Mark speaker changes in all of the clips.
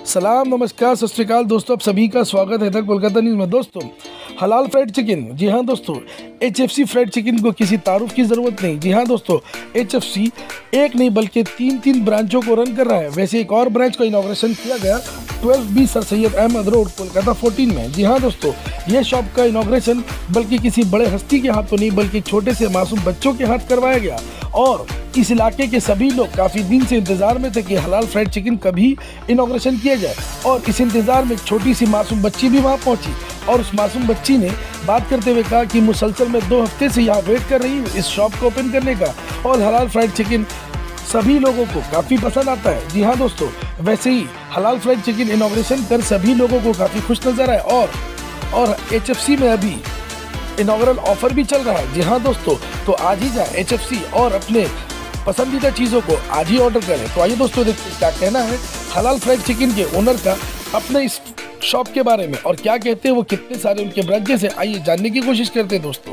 Speaker 1: सलाम, नमस्कार, सत श्री अकाल दोस्तों, आप सभी का स्वागत है तक कोलकाता न्यूज़ में। दोस्तों, हलाल फ्राइड चिकन, जी हाँ दोस्तों, HFC फ्राइड चिकन को किसी तारुफ की ज़रूरत नहीं। जी हाँ दोस्तों, HFC एक नहीं बल्कि तीन ब्रांचों को रन कर रहा है। वैसे एक और ब्रांच का इनॉग्रेशन किया गया 12B sir Syed Ahmed road, Kolkata 14 में। जी हाँ दोस्तों, यह शॉप का इनॉग्रेशन बल्कि किसी बड़े हस्ती के हाथों नहीं बल्कि छोटे से मासूम बच्चों के हाथ करवाया गया। और इस इलाके के सभी लोग काफ़ी दिन से इंतज़ार में थे कि हलाल फ्राइड चिकन कभी इनॉग्रेशन किया जाए, और इस इंतज़ार में छोटी सी मासूम बच्ची भी वहाँ पहुँची। और उस मासूम बच्ची ने बात करते हुए कहा कि मुसलसल मैं 2 हफ्ते से यहाँ वेट कर रही हूँ इस शॉप को ओपन करने का, और हलाल फ्राइड चिकन सभी लोगों को काफ़ी पसंद आता है। जी हाँ दोस्तों, वैसे ही हलाल फ्राइड चिकन इनॉग्रेशन कर सभी लोगों को काफ़ी खुश नज़र आए। और HFC में अभी इनॉग्रल ऑफर भी चल रहा है। जी हाँ दोस्तों, तो आज ही जाए HFC और अपने पसंदीदा चीज़ों को आज ही ऑर्डर करें। तो आइए दोस्तों, देखते क्या कहना है हलाल फ्राइड चिकन के ओनर का अपने इस शॉप के बारे में, और क्या कहते हैं वो, कितने सारे उनके ब्रांचेस हैं, आइए जानने की कोशिश करते हैं दोस्तों।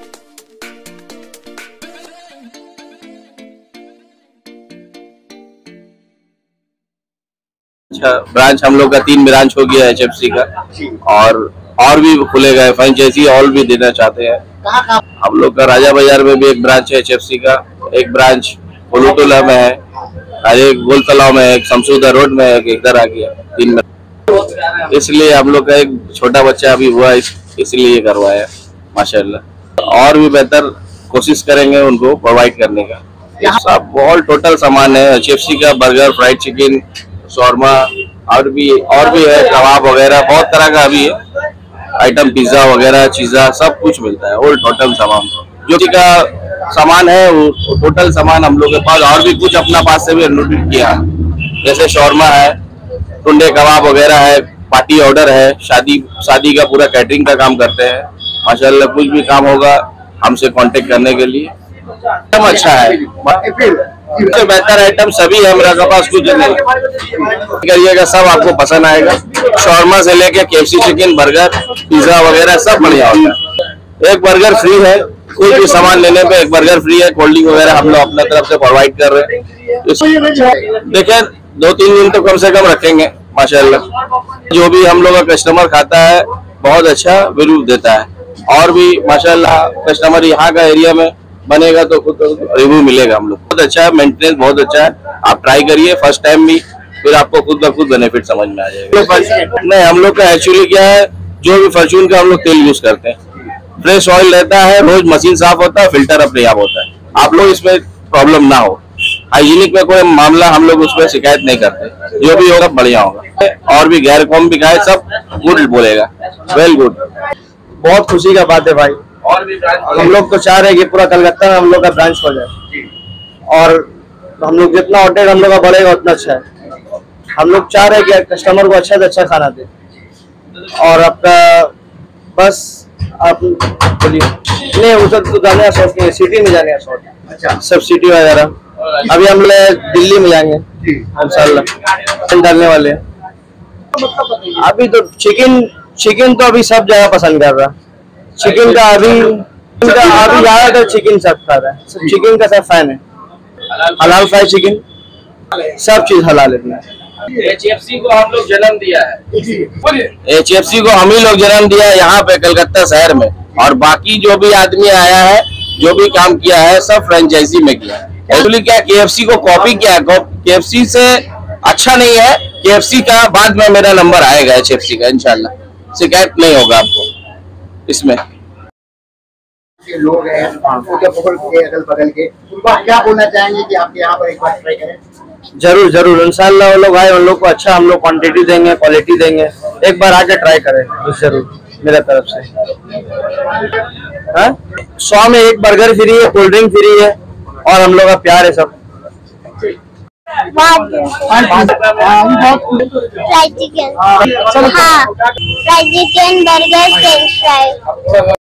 Speaker 2: अच्छा, ब्रांच हम लोग का 3 ब्रांच हो गया HFC का, और भी खुलेगा। फ्रेंचाइजी और भी देना चाहते हैं। हम लोग का राजा बाजार में भी एक ब्रांच है HFC का, एक ब्रांच कोलुटोला में है, और एक गोल तालाब में है, एक शमशुदा रोड में है, एक इधर आ गया 3 में। इसलिए हम लोग का एक छोटा बच्चा अभी हुआ, इसलिए करवाया माशाल्लाह। और भी बेहतर कोशिश करेंगे उनको प्रोवाइड करने का। ये सब ऑल टोटल सामान है HFC का, बर्गर, फ्राइड चिकन, शॉर्मा, और भी है, कबाब वगैरह बहुत तरह का अभी है आइटम, पिज्जा वगैरह चीज़ा सब कुछ मिलता है। ऑल टोटल सामान जो का सामान है वो टोटल सामान हम लोग के पास, और भी कुछ अपना पास से भी इंक्लूड किया, जैसे शॉर्मा है, टुंडे कबाब वगैरह है, पार्टी ऑर्डर है, शादी का पूरा कैटरिंग का काम करते हैं माशाल्लाह। कुछ भी काम होगा हमसे कांटेक्ट करने के लिए। एकदम अच्छा है, सबसे बेहतर आइटम सभी है मेरे पास, कुछ नहीं करिएगा, सब आपको पसंद आएगा। शॉर्मा से लेके KFC चिकन, बर्गर, पिज्जा वगैरह सब बढ़िया होता है। एक बर्गर फ्री है, कोई भी सामान लेने पे एक बर्गर फ्री है। कोल्ड ड्रिंक वगैरह हम लोग अपना तरफ से प्रोवाइड कर रहे हैं। देखिए 2-3 दिन तो कम से कम रखेंगे माशाल्लाह। जो भी हम लोग का कस्टमर खाता है बहुत अच्छा रिव्यू देता है, और भी माशाल्लाह कस्टमर यहाँ का एरिया में बनेगा तो खुद रिव्यू मिलेगा। हम लोग बहुत अच्छा है, मेंटेनेंस बहुत अच्छा है। आप ट्राई करिए फर्स्ट टाइम भी, फिर आपको खुद ब खुद बेनिफिट समझ में आ जाएगा। नहीं, हम लोग का एक्चुअली क्या है, जो भी फॉर्च्यून का हम लोग तेल यूज करते हैं, फ्रेश ऑयल रहता है, रोज मशीन साफ होता है, फिल्टर अपने आप होता है। आप लोग इसमें प्रॉब्लम ना हो, हाइजीनिक में कोई मामला हम लोग उसमें शिकायत नहीं करते। जो भी होगा बढ़िया होगा, और भी गैर कौम भी खाए सब गुड बोलेगा, वेल गुड।
Speaker 3: बहुत खुशी का बात है भाई,
Speaker 2: और भी
Speaker 3: हम लोग तो चाह रहे हैं कि पूरा कलकत्ता में हम लोग का ब्रांच हो जाए, और हम लोग जितना ऑर्डर हम लोग का बढ़ेगा उतना अच्छा है। हम लोग चाह रहे हैं कि कस्टमर को अच्छा से अच्छा खाना दे। और आपका बस आप बोलिए। नहीं, वो सब तो जाने का शौक नहीं है, सिटी में जाने का शौक है। अच्छा, सब सिटी वगैरह। अभी हम लोग दिल्ली में जाएंगे इंशाल्लाह, डालने वाले हैं। अभी तो चिकन तो अभी सब जगह पसंद कर रहा है। चिकन का अभी ज्यादातर चिकन सब खा रहा है, सब चिकन का सब फैन है। हलाल फ्राइड चिकन सब चीज हलाल है।
Speaker 2: HFC को हम लोग जन्म दिया है, HFC को हम ही लोग जन्म दिया है यहाँ पे कलकत्ता शहर में। और बाकी जो भी आदमी आया है, जो भी काम किया है, सब फ्रेंचाइजी में किया है। एक्चुअली क्या KFC को कॉपी किया, KFC से अच्छा नहीं है। KFC का बाद में मेरा नंबर आएगा HFC का, इंशाल्लाह शिकायत नहीं होगा आपको इसमें।
Speaker 4: लोग हैं अगल बगल के, उनको क्या बोलना चाहेंगे कि आप यहाँ पर एक बार ट्राई करें?
Speaker 3: जरूर इंशाल्लाह वो लोग आए, उन लोग को अच्छा हम लोग क्वांटिटी देंगे, क्वालिटी देंगे। एक बार आके ट्राई करें जरूर मेरा तरफ से। 100 में 1 बर्गर फ्री है, कोल्ड ड्रिंक फ्री है, और हम लोग का प्यार है सब।
Speaker 5: फ्राइड चिकन, हाँ, fried chicken, burger, french fry.